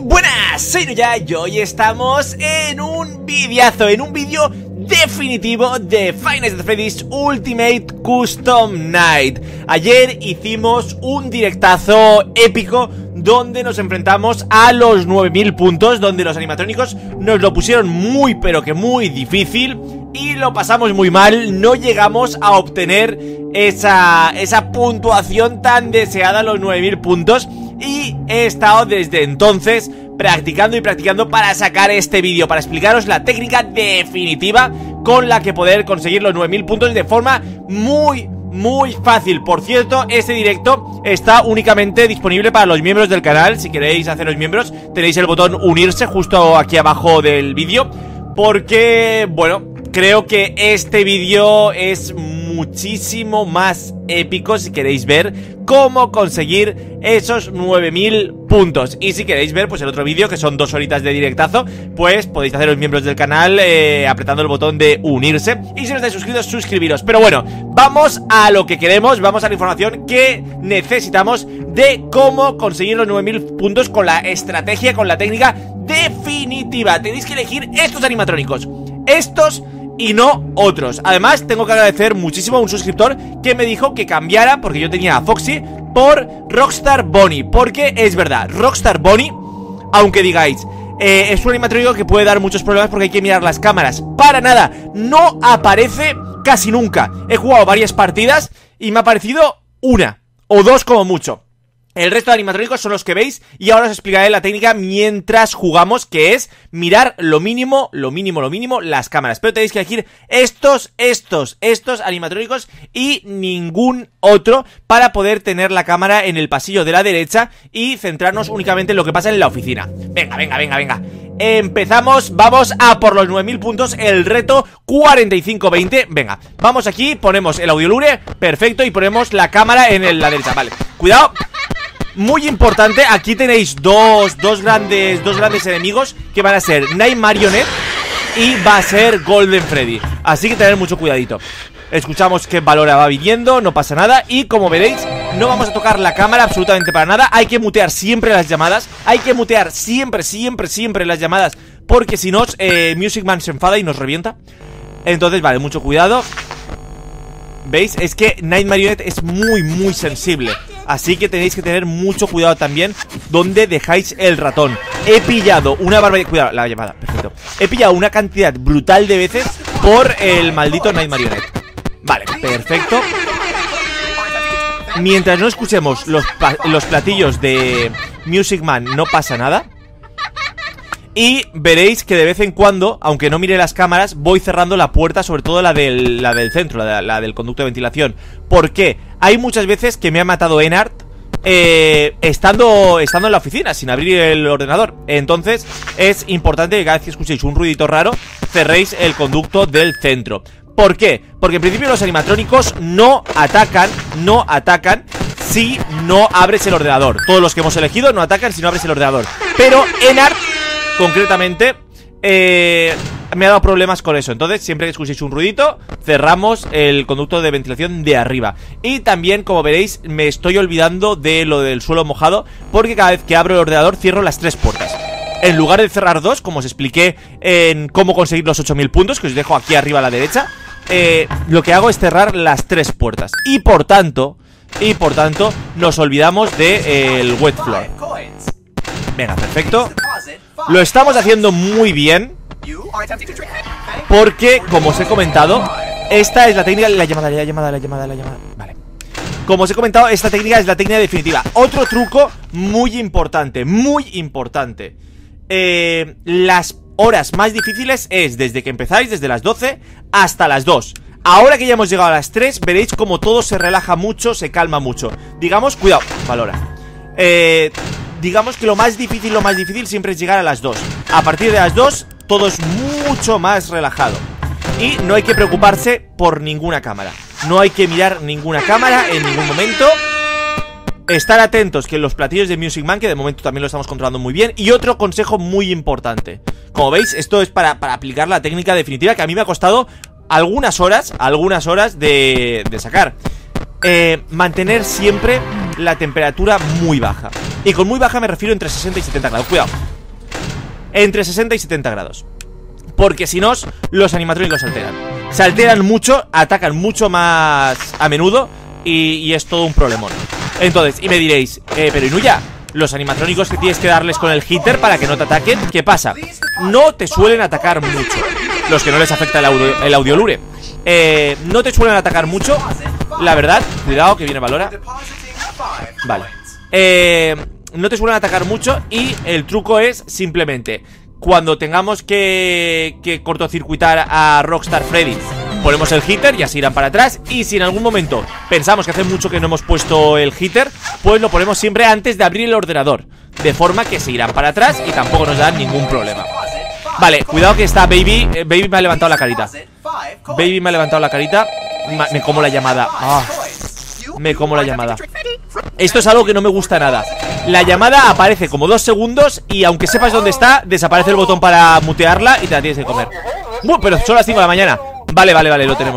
Buenas, soy Nuya y hoy estamos en un videazo, en un vídeo definitivo de Five Nights at Freddy's Ultimate Custom Night. Ayer hicimos un directazo épico donde nos enfrentamos a los 9000 puntos, donde los animatrónicos nos lo pusieron muy pero que muy difícil y lo pasamos muy mal. No llegamos a obtener esa puntuación tan deseada, los 9000 puntos. Y he estado desde entonces practicando y practicando para sacar este vídeo, para explicaros la técnica definitiva con la que poder conseguir los 9000 puntos de forma muy fácil. Por cierto, este directo está únicamente disponible para los miembros del canal. Si queréis haceros miembros, tenéis el botón unirse justo aquí abajo del vídeo, porque, bueno, creo que este vídeo es muchísimo más épico si queréis ver cómo conseguir esos 9000 puntos. Y si queréis ver pues el otro vídeo, que son 2 horitas de directazo, pues podéis haceros miembros del canal apretando el botón de unirse. Y si no estáis suscritos, suscribiros. Pero bueno, vamos a lo que queremos, vamos a la información que necesitamos de cómo conseguir los 9000 puntos con la estrategia, con la técnica definitiva. Tenéis que elegir estos animatrónicos, estos y no otros. Además, tengo que agradecer muchísimo a un suscriptor que me dijo que cambiara, porque yo tenía a Foxy, por Rockstar Bonnie. Porque es verdad, Rockstar Bonnie, aunque digáis, es un animatrónico que puede dar muchos problemas porque hay que mirar las cámaras. Para nada, no aparece casi nunca. He jugado varias partidas y me ha aparecido una o dos como mucho. El resto de animatrónicos son los que veis y ahora os explicaré la técnica mientras jugamos, que es mirar lo mínimo, las cámaras. Pero tenéis que elegir estos animatrónicos y ningún otro para poder tener la cámara en el pasillo de la derecha y centrarnos únicamente en lo que pasa en la oficina. Venga. Empezamos, vamos a por los 9000 puntos, el reto 45-20. Venga, vamos aquí, ponemos el audio lure, perfecto, y ponemos la cámara en la derecha, vale. Cuidado. Muy importante, aquí tenéis dos grandes enemigos, que van a ser Night Marionette y va a ser Golden Freddy. Así que tener mucho cuidadito. Escuchamos que Valora va viniendo, no pasa nada. Y como veréis, no vamos a tocar la cámara absolutamente para nada. Hay que mutear siempre las llamadas. Hay que mutear siempre las llamadas, porque si no, Music Man se enfada y nos revienta. Entonces, vale, mucho cuidado. ¿Veis? Es que Night Marionette es muy sensible, así que tenéis que tener mucho cuidado también donde dejáis el ratón. He pillado una barbaridad. Cuidado, la llamada, perfecto. He pillado una cantidad brutal de veces por el maldito Night Marionette. Vale, perfecto. Mientras no escuchemos los platillos de Music Man, no pasa nada. Y veréis que de vez en cuando, aunque no mire las cámaras, voy cerrando la puerta, sobre todo la del centro, la del conducto de ventilación. ¿Por qué? Hay muchas veces que me ha matado Enart estando en la oficina, sin abrir el ordenador. Entonces es importante que cada vez que escuchéis un ruidito raro, cerréis el conducto del centro. ¿Por qué? Porque en principio los animatrónicos no atacan si no abres el ordenador. Todos los que hemos elegido no atacan si no abres el ordenador. Pero Enart, concretamente, me ha dado problemas con eso. Entonces, siempre que escuchéis un ruidito, cerramos el conducto de ventilación de arriba. Y también, como veréis, me estoy olvidando de lo del suelo mojado, porque cada vez que abro el ordenador cierro las 3 puertas. En lugar de cerrar 2, como os expliqué en cómo conseguir los 8000 puntos, que os dejo aquí arriba a la derecha, lo que hago es cerrar las 3 puertas. Y por tanto, nos olvidamos del wet floor. Venga, perfecto. Lo estamos haciendo muy bien, porque, como os he comentado, esta es la técnica. La llamada. Vale. Como os he comentado, esta técnica es la técnica definitiva. Otro truco muy importante. Las horas más difíciles es desde que empezáis, desde las 12 hasta las 2. Ahora que ya hemos llegado a las 3, veréis como todo se relaja mucho, se calma mucho. Digamos, cuidado, Valora. Digamos que lo más difícil siempre es llegar a las 2. A partir de las 2, todo es mucho más relajado. Y no hay que preocuparse por ninguna cámara. No hay que mirar ninguna cámara en ningún momento. Estar atentos que los platillos de Music Man, que de momento también lo estamos controlando muy bien. Y otro consejo muy importante. Como veis, esto es para aplicar la técnica definitiva, que a mí me ha costado algunas horas de sacar. Mantener siempre la temperatura muy baja. Y con muy baja me refiero entre 60 y 70 grados. Cuidado. entre 60 y 70 grados. Porque si no, los animatrónicos se alteran. Se alteran mucho, atacan mucho más a menudo y es todo un problemón. Entonces, y me diréis, pero Inuya, los animatrónicos que tienes que darles con el hitter para que no te ataquen, ¿qué pasa? No te suelen atacar mucho. Los que no les afecta el audio lure. No te suelen atacar mucho, la verdad. Cuidado que viene Valora. Vale. No te suelen atacar mucho y el truco es simplemente cuando tengamos que cortocircuitar a Rockstar Freddy, ponemos el hitter y así irán para atrás. Y si en algún momento pensamos que hace mucho que no hemos puesto el hitter, pues lo ponemos siempre antes de abrir el ordenador, de forma que se irán para atrás y tampoco nos dan ningún problema. Vale, cuidado que está Baby. Baby me ha levantado la carita. Baby me ha levantado la carita. Me como la llamada. Me como la llamada. Esto es algo que no me gusta nada. La llamada aparece como 2 segundos y aunque sepas dónde está, desaparece el botón para mutearla y te la tienes que comer. Pero son las 5 de la mañana. Vale, lo tenemos.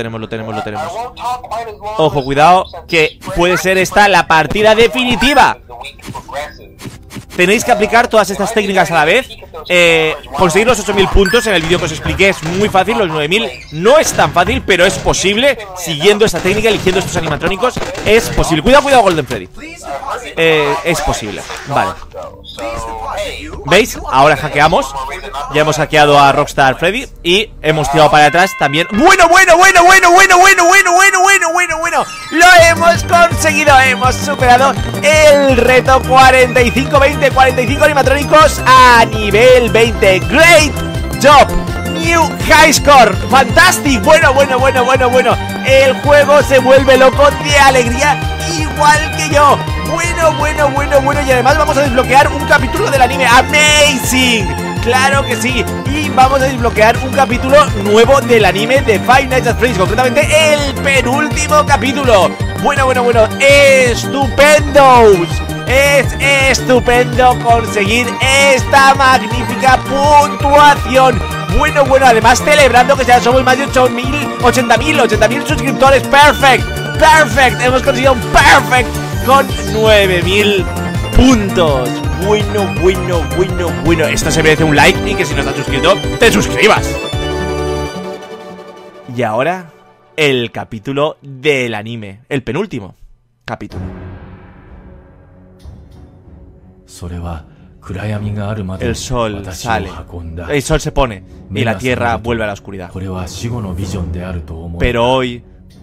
Ojo, cuidado, que puede ser esta la partida definitiva. Tenéis que aplicar todas estas técnicas a la vez. Conseguir los 8000 puntos en el vídeo que os expliqué es muy fácil. Los 9000 no es tan fácil, pero es posible. Siguiendo esta técnica, eligiendo estos animatrónicos, es posible. Cuidado, Golden Freddy. Es posible. Vale. ¿Veis? Ahora hackeamos. Ya hemos hackeado a Rockstar Freddy y hemos tirado para atrás también. Bueno. Lo hemos conseguido. Hemos superado el reto 45 animatrónicos a nivel 20. Great job. New high score. Fantastic. Bueno. El juego se vuelve loco de alegría, igual que yo. Bueno. Y además vamos a desbloquear un capítulo del anime. Amazing. Claro que sí. Y vamos a desbloquear un capítulo nuevo del anime de Five Nights at Freddy's. Concretamente el penúltimo capítulo. Bueno. Estupendos. Es estupendo conseguir esta magnífica puntuación. Bueno, además celebrando que ya somos más de 80.000 suscriptores. Perfect. Hemos conseguido un perfect con 9000 puntos. Bueno. Esto se merece un like y que si no estás suscrito, te suscribas. Y ahora, el capítulo del anime. El penúltimo capítulo. El sol sale. El sol se pone y la tierra vuelve a la oscuridad. Pero hoy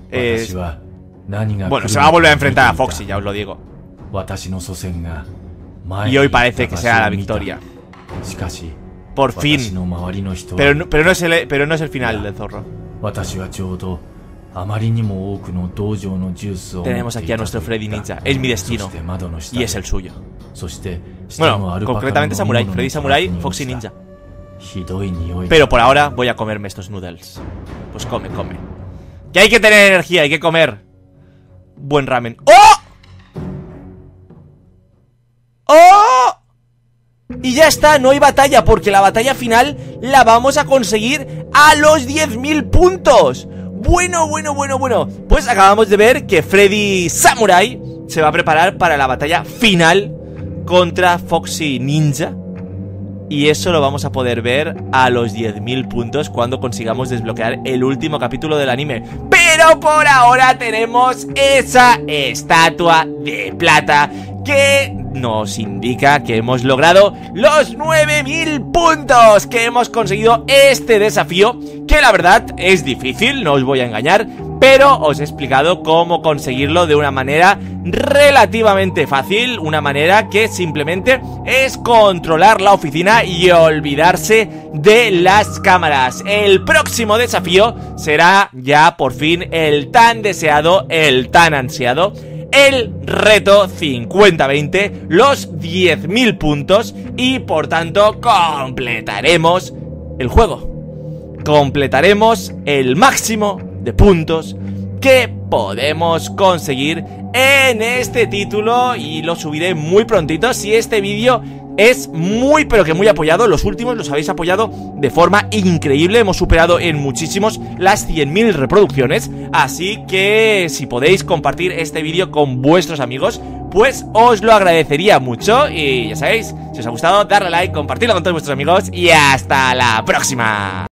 bueno, se va a volver a enfrentar a Foxy, ya os lo digo. Y hoy parece que será la victoria. Por fin. Pero no es el final del zorro. Tenemos aquí a nuestro Freddy Ninja. Es mi destino y es el suyo. Bueno, concretamente Samurai. Freddy Samurai, Foxy Ninja. Pero por ahora voy a comerme estos noodles. Pues come. Que hay que tener energía, hay que comer buen ramen. ¡Oh! Y ya está, no hay batalla, porque la batalla final la vamos a conseguir a los 10.000 puntos. Bueno. Pues acabamos de ver que Freddy Samurai se va a preparar para la batalla final contra Foxy Ninja. Y eso lo vamos a poder ver a los 10.000 puntos cuando consigamos desbloquear el último capítulo del anime. Pero por ahora tenemos esa estatua de plata que nos indica que hemos logrado los 9000 puntos, que hemos conseguido este desafío, que la verdad es difícil, no os voy a engañar, pero os he explicado cómo conseguirlo de una manera relativamente fácil, una manera que simplemente es controlar la oficina y olvidarse de las cámaras. El próximo desafío será ya por fin el tan deseado, el tan ansiado, el reto 50-20, los 10.000 puntos, y por tanto completaremos el juego. Completaremos el máximo de puntos que podemos conseguir en este título, y lo subiré muy prontito. Si este vídeo es muy pero que muy apoyado, los últimos los habéis apoyado de forma increíble, hemos superado en muchísimos las 100.000 reproducciones, así que si podéis compartir este vídeo con vuestros amigos, pues os lo agradecería mucho. Y ya sabéis, si os ha gustado, darle a like, compartirlo con todos vuestros amigos y hasta la próxima.